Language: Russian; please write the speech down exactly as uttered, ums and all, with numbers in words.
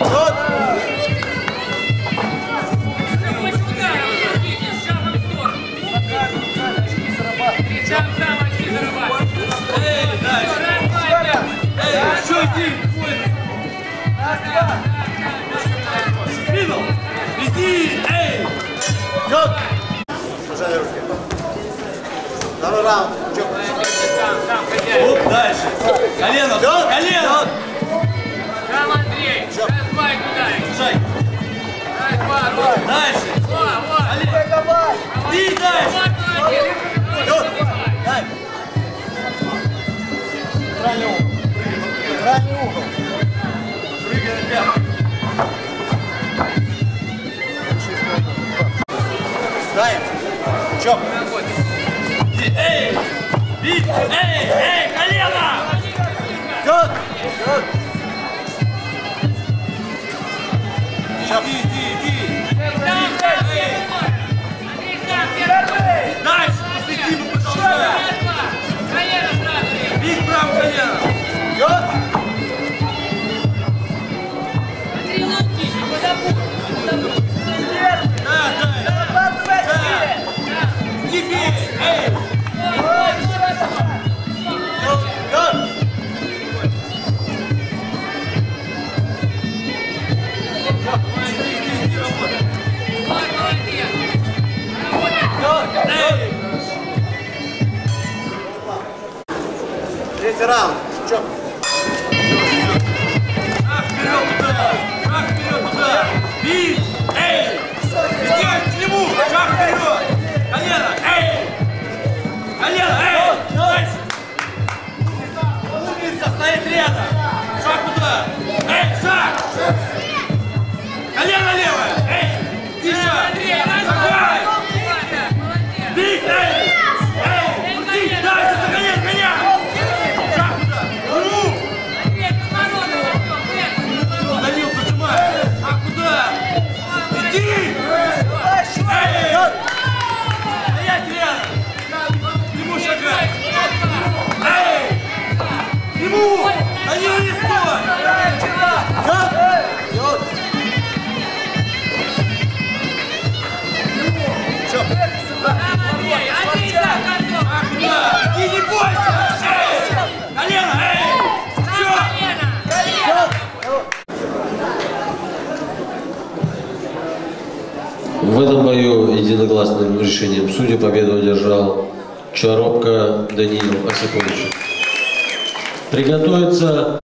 Второй раунд. Дальше. Колено, колено. Сам Андрей. Раз-два и кидай. Шаг. Раз-два, вот. Дальше. Вот, вот. Давай. Ты дальше. Дай. Крайний угол. Крайний угол. Прыгай на пятку. Дай. Чоп. Эй! Бить! Эй! Эй! Колено! Вперед! Вперед! Иди, иди, иди! Дальше! Сиди, мы продолжаем! Бить правым коленом! Вперед! Да, да! Да! Иди, эй! Третий раунд. Чоп. Шаг вперед туда! Шаг вперед туда! Бить! Эй! Иди к нему! Шаг вперед! Колено! Эй! Колено! Эй! Дальше! Умница! Стоит рядом! Шаг туда! Эй! Шаг! Колено левое! Эй! Иди шаг! Давай! Бить! Эй! Эй! Крути! Дальше! Догоняй меня! Шаг туда! Ну! Давил, зажимай! А куда? Иди! Эй! Стоять рядом! К нему шагай! Эй! К нему! На него не стой! Вперед! Чоп. А куда? Иди, не бойся! Эй! Колено! Эй! Все! В этом бою единогласным решением судьи победу одержал Чаропко Даниил Осипович. Приготовиться.